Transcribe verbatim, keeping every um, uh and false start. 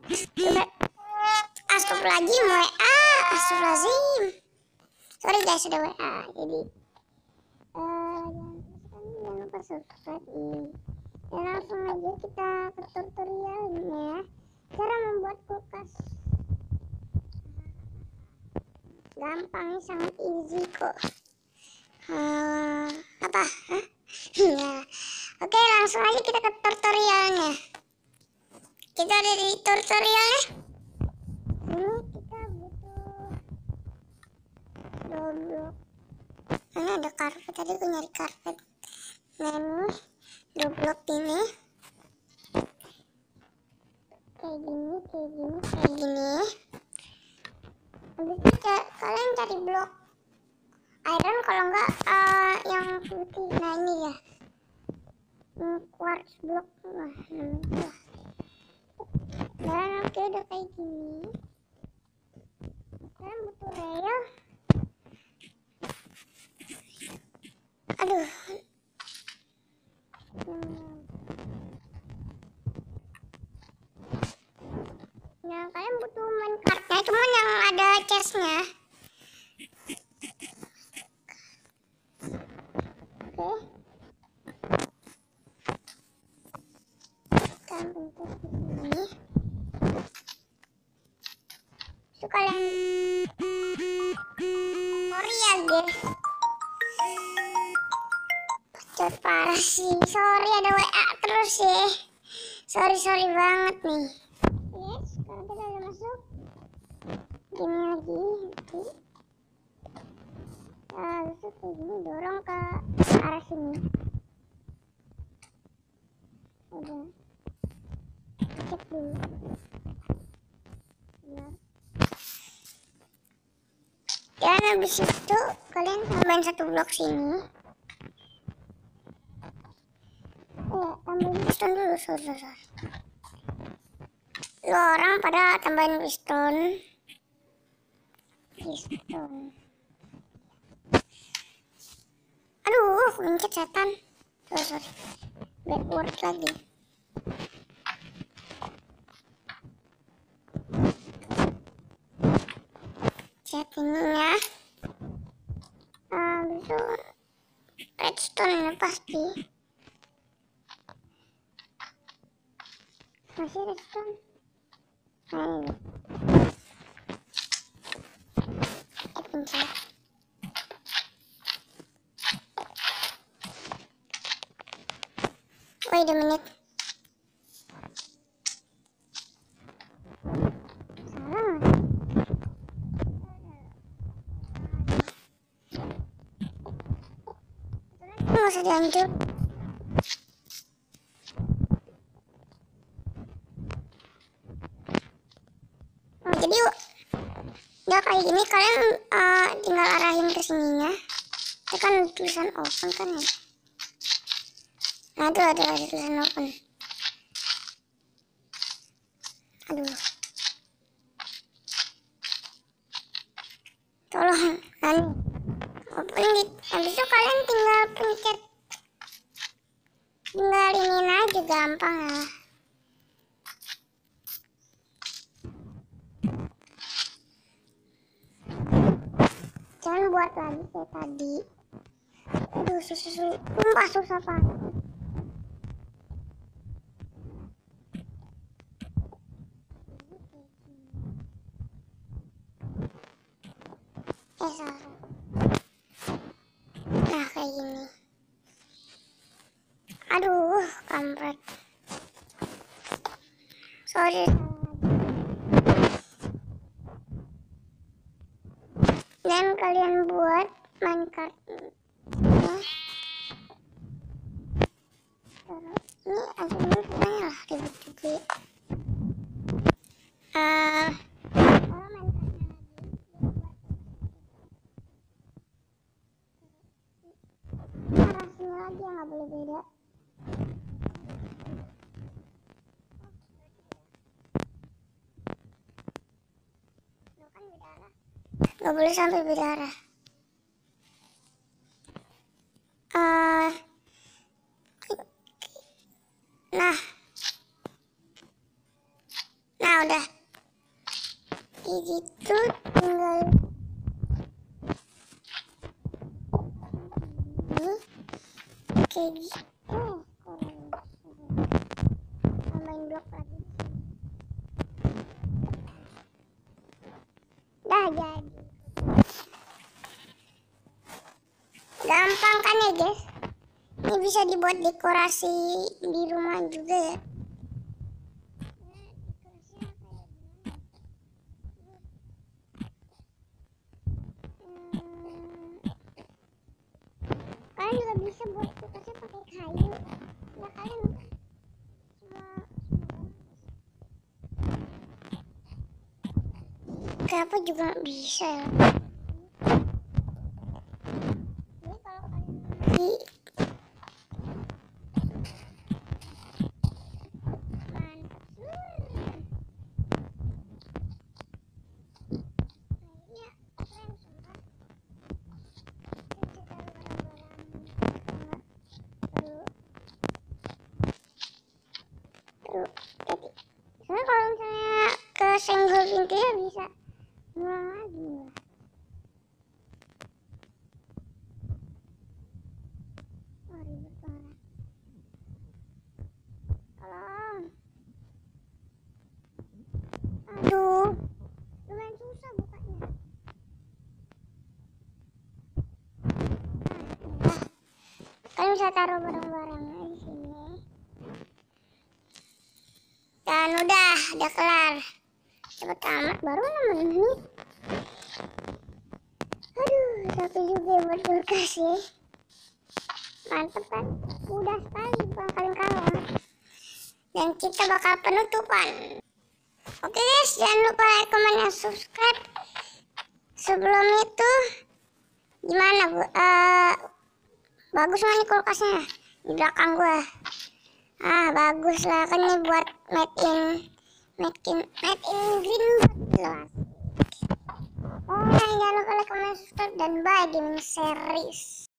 Coba. Astagfirullahaladzim, W A. Astagfirullahaladzim. Sorry guys, sudah W A. Jadi uh, jangan lupa subscribe ini. Dan langsung aja kita ke tutorialnya. Cara membuat kulkas. Gampang, sangat easy kok. Uh, apa? Hah? Ya. Oke, langsung aja kita ke tutorialnya. Kita ada di tutorialnya. Ini kita butuh dua blok. Mana ada karpet? Tadi aku nyari karpet. Nah ini dua blok ini. Kayak gini, kayak gini, kayak gini. Habis itu kalian cari blok iron, kalau enggak uh, yang putih. Nah ini ya, hmm, quartz block. Nah, nah, dan oke, udah kayak gini. Kalian butuh rail. Aduh. Nah, kalian butuh main cardnya, cuman yang ada chestnya. Oke. Kalian bentuk di sini. So, kalian sorry ya guys. Bacot parah sih. Sorry ada W A terus ya. Sorry sorry banget nih. Yes, sekarang kita udah masuk. Gini lagi. Oke. Nah, bisa kayak gini, dorong ke arah sini. Udah. Cek dulu. Benar. Dan habis itu kalian tambahin satu blok sini. Eh, tambahin piston dulu, sorry, sorry. Lo orang pada tambahin piston. Piston. Aduh, mencet setan. Sorry, sorry. Backward lagi. Settingnya. Ah, itu redstone pasti. Masih redstone. Nah ini. Eh, pencet. Wait a minute. Salah. Nggak usah dilanjut. Nah, jadi udah kayak gini, kalian uh, tinggal arahin ke sininya. Itu kan tulisan open kan ya. Nah itu ada, ada tulisan open. Aduh. Tolong. Nah open di. Habis itu kalian tinggal pencet. Tinggal iniin aja, gampang ya. Jangan buat lagi kayak tadi. Aduh, susah, sumpah susah pak. Eh salah. Nah kayak gini. Aduh, kampret. Sorry. Dan kalian buat minecart. Nah. Ini akhirnya sebenarnya lah ribet juga. Uh, arahnya lagi yang nggak boleh beda. Nggak boleh sampai beda arah. Uh, nah, nah udah kayak gitu, tinggal ini kayak gitu. Oh, main blok lagi. Dah jadi. Gampang kan ya guys? Ini bisa dibuat dekorasi di rumah juga ya. Kalian juga bisa buat kulkasnya pakai kayu. Nah kalian semua kenapa juga bisa ya? Ini kalau kalian di soalnya kalau misalnya kesenggol pintunya bisa ngulang lagi. Oh ribet banget. Tolong. Aduh, lumayan susah bukanya. Nah, kalian bisa taruh barang-barangnya di sini. Dan udah, udah kelar. Cepet amat, baru enam menit. Aduh, satu juga buat kulkas ya. Mantep kan? Mudah sekali bakalan kalah. Dan kita bakal penutupan. Oke guys, jangan lupa like, comment, dan subscribe. Sebelum itu, gimana bu? Uh, bagus nggak nih kulkasnya? Di belakang gua. Ah bagus lah, kan ini buat made in made in made in green jelas. Oh jangan lupa like, comment, subscribe, dan bye gaming series.